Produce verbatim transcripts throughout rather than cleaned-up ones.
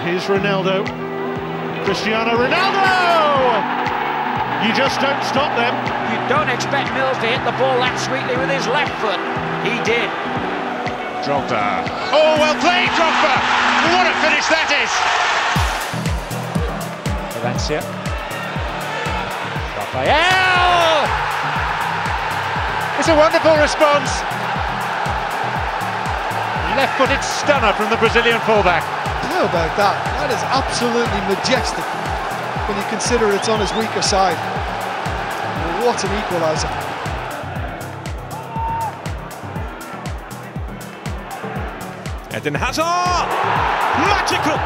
Here's Ronaldo. Cristiano Ronaldo! You just don't stop them. You don't expect Mills to hit the ball that sweetly with his left foot. He did. Drogba. Oh, well played, Drogba! What a finish that is! Valencia. Raphael! It's a wonderful response. Left-footed stunner from the Brazilian fullback. How about that? That is absolutely majestic when you consider it's on his weaker side. What an equaliser. Eden Hazard! Magical!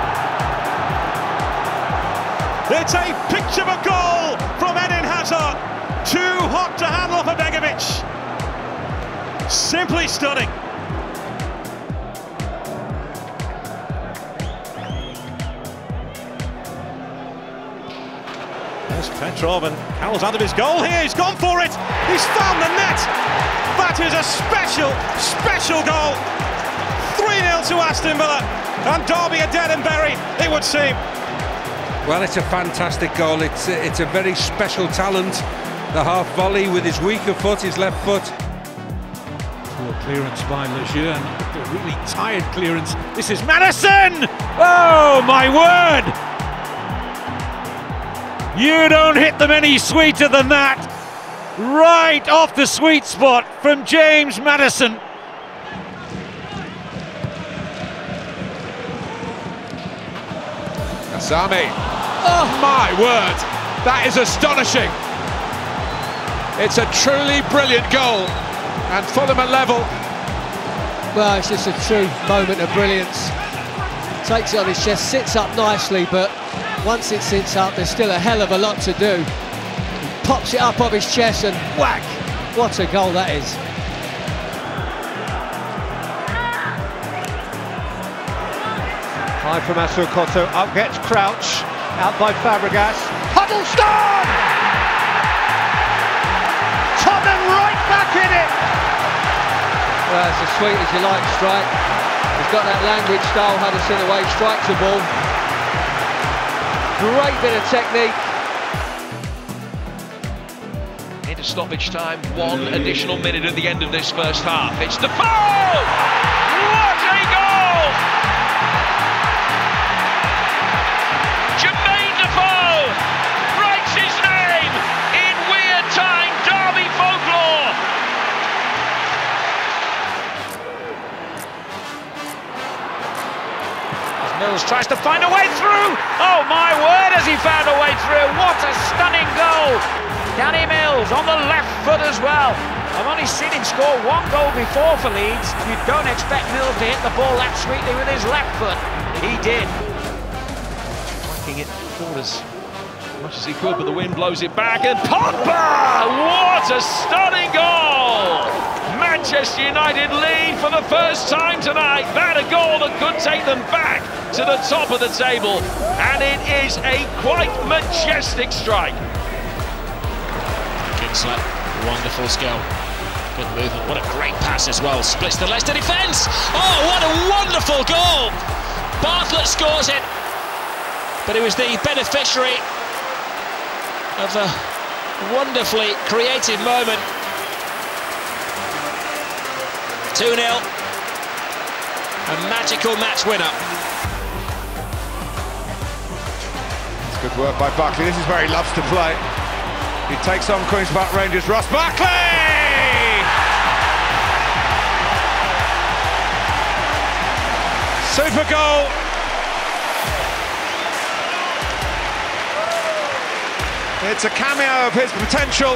It's a picture of a goal from Eden Hazard. Too hot to handle for Begovic. Simply stunning. There's Petrov, and Carroll's out of his goal here. He's gone for it. He's found the net. That is a special, special goal. three nil to Aston Villa, and Derby are dead and buried, it would seem. Well, it's a fantastic goal. It's a, it's a very special talent. The half volley with his weaker foot, his left foot. Poor clearance by Lejeune. A really tired clearance. This is Maddison! Oh, my word! You don't hit them any sweeter than that. Right off the sweet spot from James Maddison. Asami. Oh my word, that is astonishing. It's a truly brilliant goal, and Fulham are level. Well, it's just a true moment of brilliance. Takes it on his chest, sits up nicely, but once it sits up, there's still a hell of a lot to do. He pops it up off his chest and whack! What a goal that is. High from Asukoto, up gets Crouch, out by Fabregas. Huddlestone! Tottenham right back in it! Well, it's as sweet as you like strike. He's got that language style, Maddison, the way he strikes the ball. Great bit of technique. Into stoppage time, one additional minute at the end of this first half. It's Defoe! What a goal! Jermaine Defoe writes his name in weird time Derby folklore. As Mills tries to find a way through. Oh my word, has he found a way through? What a stunning goal! Danny Mills on the left foot as well. I've only seen him score one goal before for Leeds. You don't expect Mills to hit the ball that sweetly with his left foot. He did. It forward as much as he could, but the wind blows it back, and Pogba! What a stunning goal! Manchester United lead for the first time tonight. That a goal that could take them back to the top of the table, and it is a quite majestic strike. Kinsler, wonderful skill, good movement, what a great pass as well, splits the Leicester defence. Oh, what a wonderful goal! Bartlett scores it, but it was the beneficiary of a wonderfully creative moment. two nil, a magical match winner. It's good work by Buckley. This is where he loves to play. He takes on Queen's Park Rangers. Ross Buckley! Super goal. It's a cameo of his potential.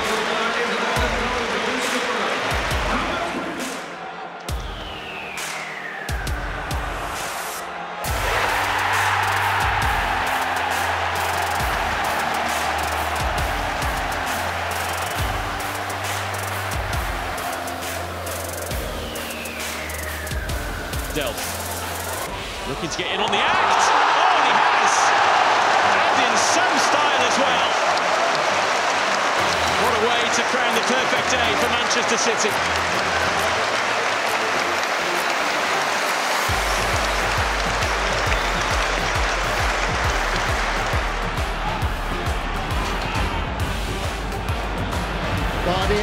Delph looking to get in on the act. Oh, and he has, and in some style as well. What a way to crown the perfect day for Manchester City.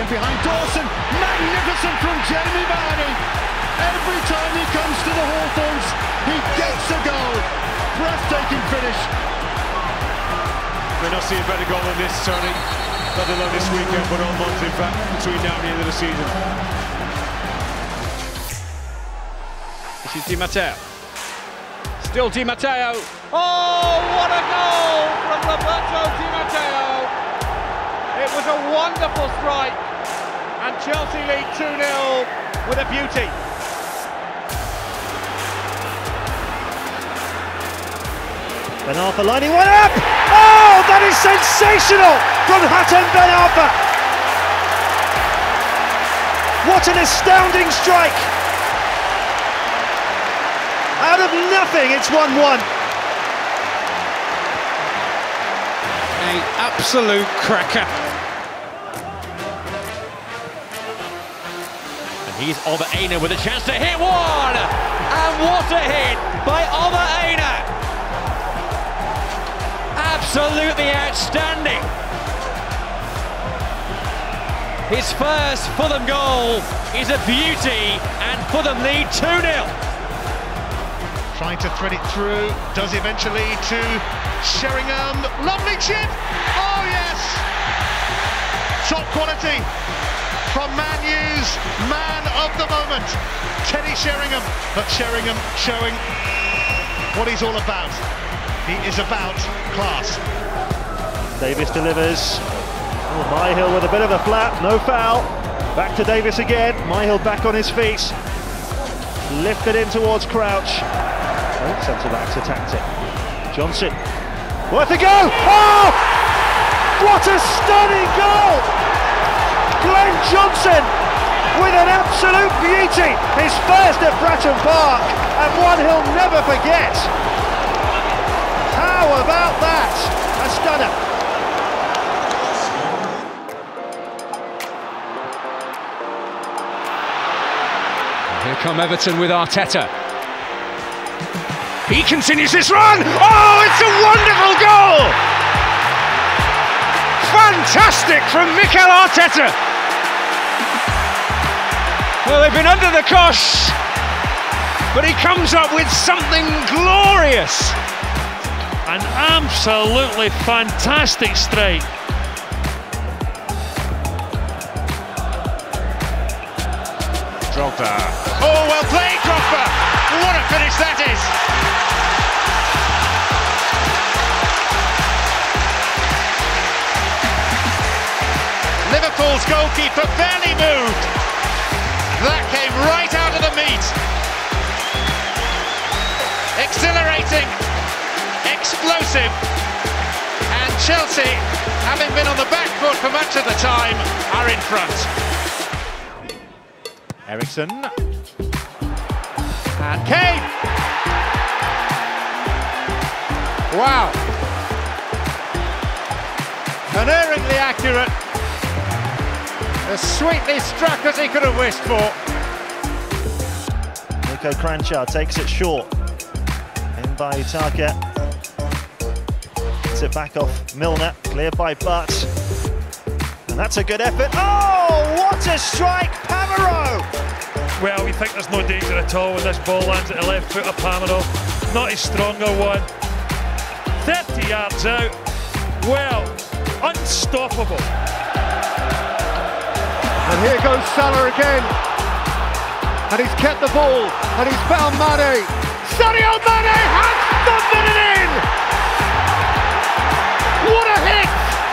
in behind Dawson. Magnificent from Jamie Vardy. Every time he comes to the Hawthorns, he gets a goal. Breathtaking finish. We're not seeing a better goal than this, certainly. Not alone this weekend, but all months, in fact, between now and the end of the season. This is Di Matteo. Still Di Matteo. Oh, what a goal from Roberto Di Matteo. It was a wonderful strike. And Chelsea lead two nil with a beauty. Ben Arfa lining one up! Oh, that is sensational from Hatem Ben Arfa! What an astounding strike! Out of nothing, it's one one. An absolute cracker. And he's Over Aina with a chance to hit one! And what a hit by Over Aina! Absolutely outstanding. His first Fulham goal is a beauty, and Fulham lead two nil. Trying to thread it through, does eventually to Sheringham. Lovely chip! Oh yes! Top quality from Man U's man of the moment, Teddy Sheringham. But Sheringham showing what he's all about. He is about class. Davis delivers. Oh, Myhill with a bit of a flap, no foul. Back to Davis again. Myhill back on his feet. Lifted in towards Crouch. Oh, centre backs attacked it. Johnson. Worth a go! Oh! What a stunning goal! Glenn Johnson with an absolute beauty. His first at Bratton Park, and one he'll never forget. How about that? A stunner. Here come Everton with Arteta. He continues this run. Oh, it's a wonderful goal! Fantastic from Mikel Arteta. Well, they've been under the cosh, but he comes up with something glorious. An absolutely fantastic strike. Drogba. Oh, well played, Drogba! What a finish that is! Liverpool's goalkeeper barely moved. That came right out of the meat. Exhilarating, explosive, and Chelsea, having been on the back foot for much of the time, are in front. Eriksson. And Kane! Wow! Unerringly accurate. As sweetly struck as he could have wished for. Nico Cranchard takes it short. In by Utaka. Gets it back off Milner. Cleared by Butt. And that's a good effort. Oh, what a strike, Pamero! Well, we think there's no danger at all when this ball lands at the left foot of Pamero. Not his stronger one. thirty yards out. Well, unstoppable. And here goes Salah again. And he's kept the ball. And he's found Mane. Sadio Mane has thundered it in! What a hit!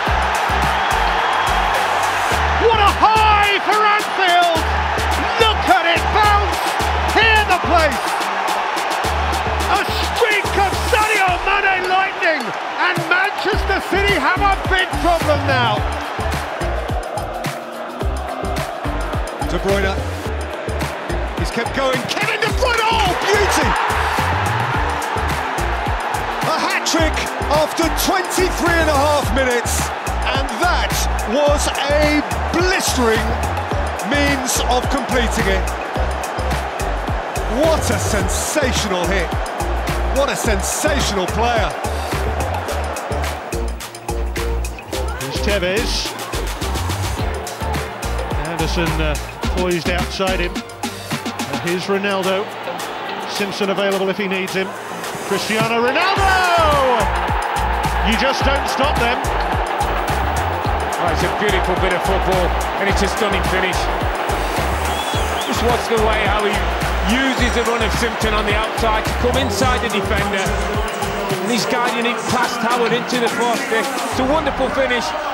What a high for Anfield! Look at it bounce! Hear the place! A streak of Sadio Mane lightning! And Manchester City have a big problem now! De Bruyne. He's kept going. Kevin De Bruyne! Oh, beauty! A hat-trick after twenty-three and a half minutes. And that was a blistering means of completing it. What a sensational hit. What a sensational player. Here's Tevez. Maddison uh, poised outside him. And here's Ronaldo. Simpson available if he needs him. Cristiano Ronaldo! You just don't stop them. Oh, it's a beautiful bit of football, and it's a stunning finish. Just watch the way how he uses the run of Simpson on the outside to come inside the defender. And he's guiding it past Howard into the post. It's a wonderful finish.